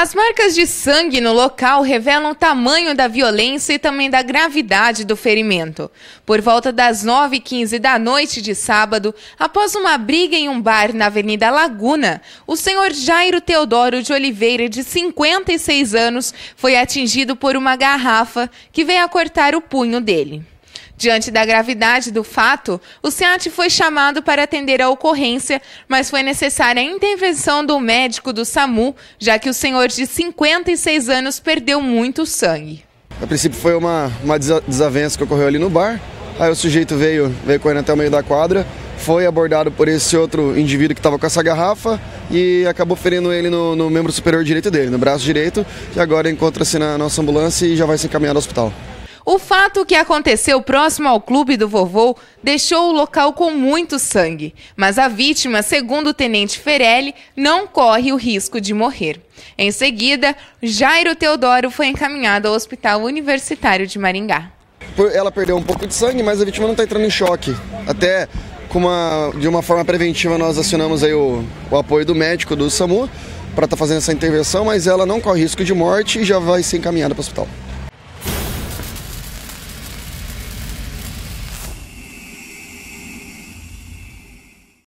As marcas de sangue no local revelam o tamanho da violência e também da gravidade do ferimento. Por volta das 9h15 da noite de sábado, após uma briga em um bar na Avenida Laguna, o senhor Jairo Teodoro de Oliveira, de 56 anos, foi atingido por uma garrafa que veio a cortar o punho dele. Diante da gravidade do fato, o SEAT foi chamado para atender a ocorrência, mas foi necessária a intervenção do médico do SAMU, já que o senhor de 56 anos perdeu muito sangue. A princípio foi uma desavença que ocorreu ali no bar, aí o sujeito veio correndo até o meio da quadra, foi abordado por esse outro indivíduo que estava com essa garrafa e acabou ferindo ele no membro superior direito dele, no braço direito, e agora encontra-se na nossa ambulância e já vai ser encaminhado ao hospital. O fato que aconteceu próximo ao clube do vovô deixou o local com muito sangue, mas a vítima, segundo o tenente Ferelli, não corre o risco de morrer. Em seguida, Jairo Teodoro foi encaminhado ao Hospital Universitário de Maringá. Ela perdeu um pouco de sangue, mas a vítima não está entrando em choque. Até de uma forma preventiva nós acionamos aí o apoio do médico do SAMU para estar fazendo essa intervenção, mas ela não corre risco de morte e já vai ser encaminhada para o hospital.